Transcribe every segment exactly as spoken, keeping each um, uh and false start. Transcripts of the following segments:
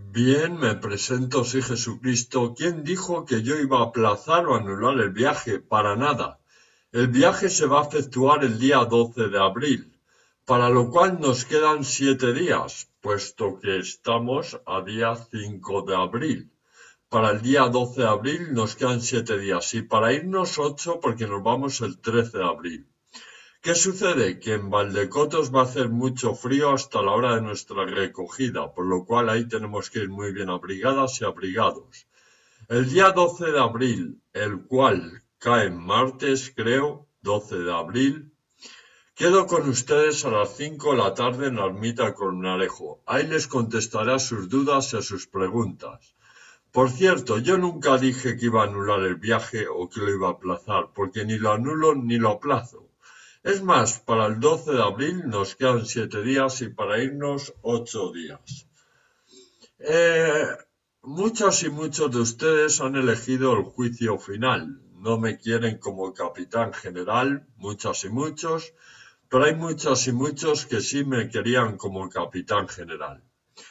Bien, me presento, soy Jesucristo. ¿Quién dijo que yo iba a aplazar o anular el viaje? Para nada. El viaje se va a efectuar el día doce de abril, para lo cual nos quedan siete días, puesto que estamos a día cinco de abril. Para el día doce de abril nos quedan siete días y para irnos ocho porque nos vamos el trece de abril. ¿Qué sucede? Que en Valdecotos va a hacer mucho frío hasta la hora de nuestra recogida, por lo cual ahí tenemos que ir muy bien abrigadas y abrigados. El día doce de abril, el cual cae en martes, creo, doce de abril, quedo con ustedes a las cinco de la tarde en la ermita Colmenarejo. Ahí les contestaré a sus dudas y a sus preguntas. Por cierto, yo nunca dije que iba a anular el viaje o que lo iba a aplazar, porque ni lo anulo ni lo aplazo. Es más, para el doce de abril nos quedan siete días y para irnos ocho días. Eh, muchas y muchos de ustedes han elegido el juicio final. No me quieren como capitán general, muchas y muchos, pero hay muchas y muchos que sí me querían como capitán general.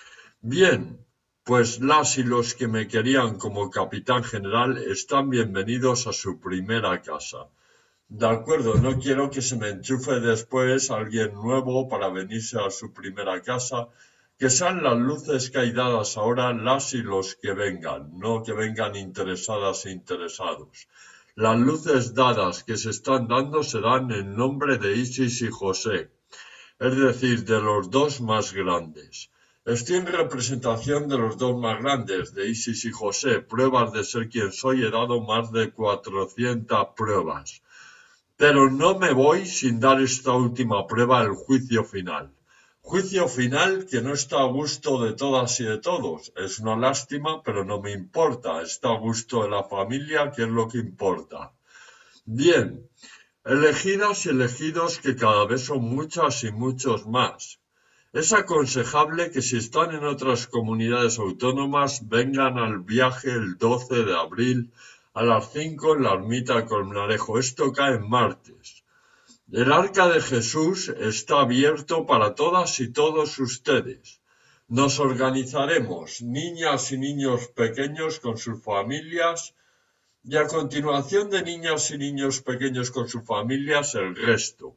Bien, pues las y los que me querían como capitán general están bienvenidos a su primera casa. De acuerdo, no quiero que se me enchufe después alguien nuevo para venirse a su primera casa, que sean las luces que hay dadas ahora las y los que vengan, no que vengan interesadas e interesados. Las luces dadas que se están dando se dan en nombre de Isis y José, es decir, de los dos más grandes. Estoy en representación de los dos más grandes, de Isis y José, pruebas de ser quien soy, he dado más de cuatrocientas pruebas. Pero no me voy sin dar esta última prueba, el juicio final. Juicio final que no está a gusto de todas y de todos. Es una lástima, pero no me importa. Está a gusto de la familia, que es lo que importa. Bien, elegidas y elegidos que cada vez son muchas y muchos más. Es aconsejable que si están en otras comunidades autónomas vengan al viaje el doce de abril a las cinco en la ermita Colmenarejo. Esto cae en martes. El Arca de Jesús está abierto para todas y todos ustedes. Nos organizaremos, niñas y niños pequeños con sus familias, y a continuación de niñas y niños pequeños con sus familias, el resto.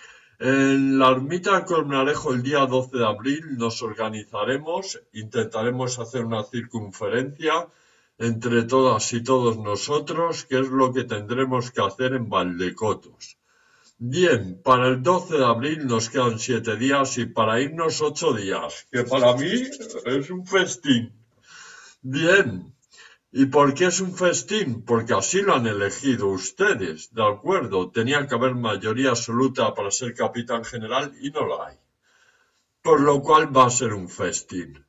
En la ermita Colmenarejo el día doce de abril nos organizaremos, intentaremos hacer una circunferencia entre todas y todos nosotros, que es lo que tendremos que hacer en Valdecotos. Bien, para el doce de abril nos quedan siete días y para irnos ocho días, que para mí es un festín. Bien, ¿y por qué es un festín? Porque así lo han elegido ustedes, ¿de acuerdo? Tenía que haber mayoría absoluta para ser capitán general y no la hay. Por lo cual va a ser un festín.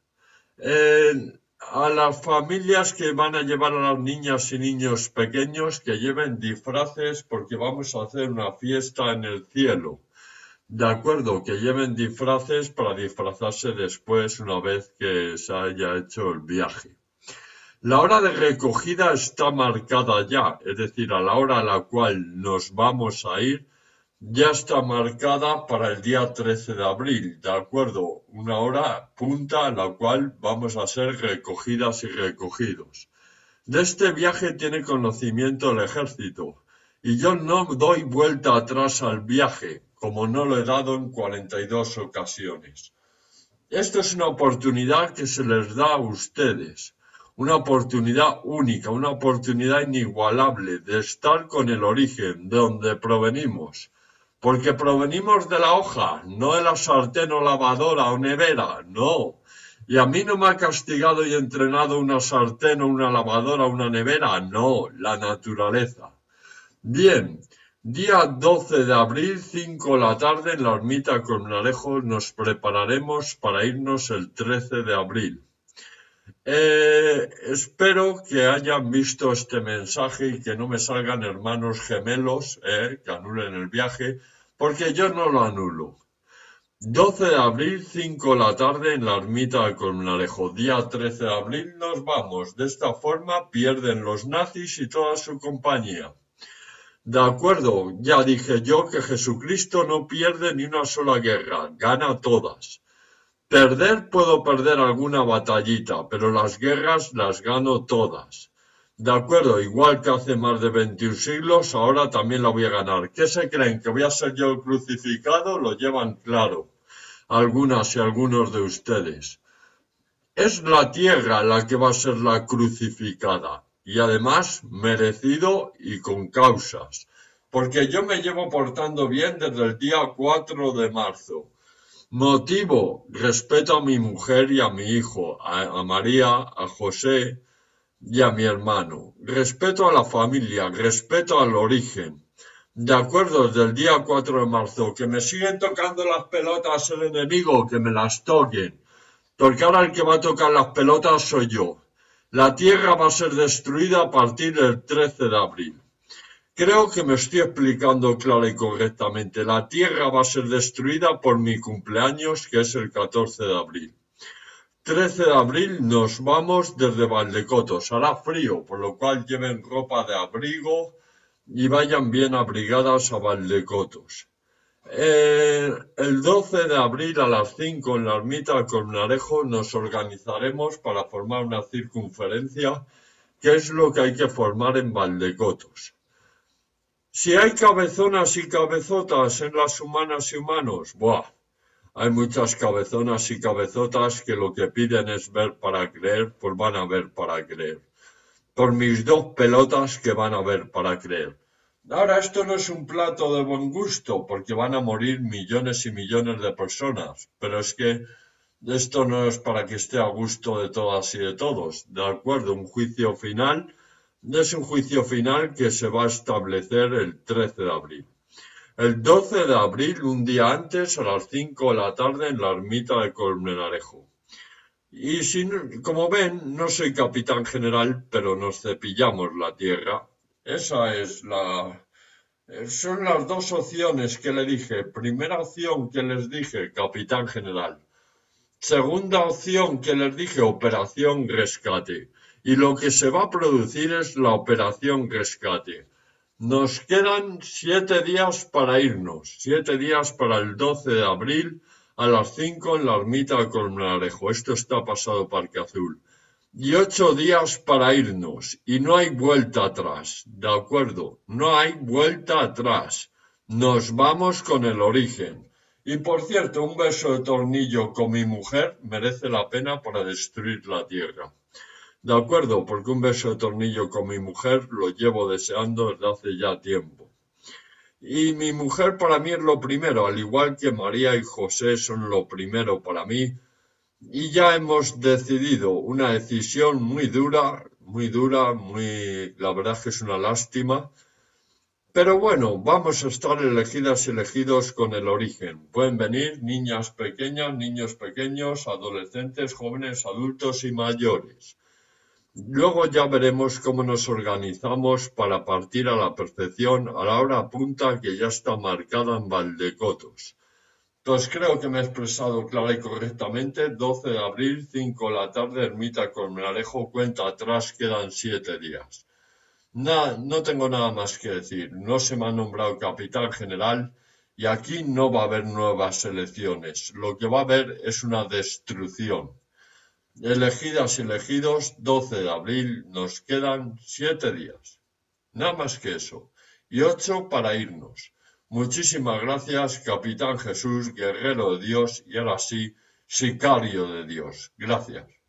Eh, a las familias que van a llevar a las niñas y niños pequeños que lleven disfraces porque vamos a hacer una fiesta en el cielo. De acuerdo, que lleven disfraces para disfrazarse después una vez que se haya hecho el viaje. La hora de recogida está marcada ya, es decir, a la hora a la cual nos vamos a ir, ya está marcada para el día trece de abril, ¿de acuerdo? Una hora punta a la cual vamos a ser recogidas y recogidos. De este viaje tiene conocimiento el ejército, y yo no doy vuelta atrás al viaje, como no lo he dado en cuarenta y dos ocasiones. Esto es una oportunidad que se les da a ustedes. Una oportunidad única, una oportunidad inigualable de estar con el origen, de donde provenimos. Porque provenimos de la hoja, no de la sartén o lavadora o nevera, no. Y a mí no me ha castigado y entrenado una sartén o una lavadora o una nevera, no, la naturaleza. Bien, día doce de abril, cinco de la tarde, en la ermita Colmenarejo nos prepararemos para irnos el trece de abril. Eh, espero que hayan visto este mensaje y que no me salgan hermanos gemelos eh, que anulen el viaje, porque yo no lo anulo. doce de abril, cinco de la tarde, en la ermita de Colmenarejo. Día trece de abril nos vamos. De esta forma pierden los nazis y toda su compañía. De acuerdo, ya dije yo que Jesucristo no pierde ni una sola guerra, gana todas. Perder puedo perder alguna batallita, pero las guerras las gano todas. De acuerdo, igual que hace más de veintiún siglos, ahora también la voy a ganar. ¿Qué se creen? ¿Que voy a ser yo el crucificado? Lo llevan claro algunas y algunos de ustedes. Es la tierra la que va a ser la crucificada, y además merecido y con causas, porque yo me llevo portando bien desde el día cuatro de marzo. Motivo, respeto a mi mujer y a mi hijo, a, a María, a José y a mi hermano. Respeto a la familia, respeto al origen. De acuerdo, desde el día cuatro de marzo, que me siguen tocando las pelotas el enemigo, que me las toquen. Porque ahora el que va a tocar las pelotas soy yo. La tierra va a ser destruida a partir del trece de abril. Creo que me estoy explicando clara y correctamente. La tierra va a ser destruida por mi cumpleaños, que es el catorce de abril. trece de abril nos vamos desde Valdecotos. Hará frío, por lo cual lleven ropa de abrigo y vayan bien abrigadas a Valdecotos. Eh, el doce de abril a las cinco en la ermita de Colmenarejo nos organizaremos para formar una circunferencia, que es lo que hay que formar en Valdecotos. Si hay cabezonas y cabezotas en las humanas y humanos, ¡buah! Hay muchas cabezonas y cabezotas que lo que piden es ver para creer, pues van a ver para creer. Por mis dos pelotas que van a ver para creer. Ahora, esto no es un plato de buen gusto, porque van a morir millones y millones de personas, pero es que esto no es para que esté a gusto de todas y de todos. De acuerdo, un juicio final es un juicio final que se va a establecer el trece de abril. El doce de abril, un día antes, a las cinco de la tarde, en la ermita de Colmenarejo. Y si, como ven, no soy capitán general, pero nos cepillamos la tierra. Esa es la... Son las dos opciones que le dije. Primera opción que les dije, capitán general. Segunda opción que les dije, operación rescate. Y lo que se va a producir es la operación rescate. Nos quedan siete días para irnos. Siete días para el doce de abril a las cinco en la ermita de Colmenarejo. Esto está pasado Parque Azul. Y ocho días para irnos. Y no hay vuelta atrás. ¿De acuerdo? No hay vuelta atrás. Nos vamos con el origen. Y por cierto, un beso de tornillo con mi mujer merece la pena para destruir la tierra. De acuerdo, porque un beso de tornillo con mi mujer lo llevo deseando desde hace ya tiempo. Y mi mujer para mí es lo primero, al igual que María y José son lo primero para mí. Y ya hemos decidido una decisión muy dura, muy dura, muy, la verdad es que es una lástima. Pero bueno, vamos a estar elegidas y elegidos con el origen. Pueden venir niñas pequeñas, niños pequeños, adolescentes, jóvenes, adultos y mayores. Luego ya veremos cómo nos organizamos para partir a la perfección a la hora punta que ya está marcada en Valdecotos. Pues creo que me he expresado clara y correctamente. doce de abril, cinco de la tarde, ermita Colmenarejo, cuenta atrás, quedan siete días. Nada, no tengo nada más que decir. No se me ha nombrado capitán general y aquí no va a haber nuevas elecciones. Lo que va a haber es una destrucción. Elegidas y elegidos, doce de abril, nos quedan siete días. Nada más que eso. Y ocho para irnos. Muchísimas gracias, Capitán Jesús, guerrero de Dios y ahora sí, sicario de Dios. Gracias.